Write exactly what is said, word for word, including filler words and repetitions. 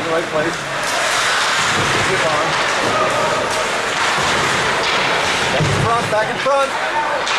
the right place. Keep on. Back in front, back in front.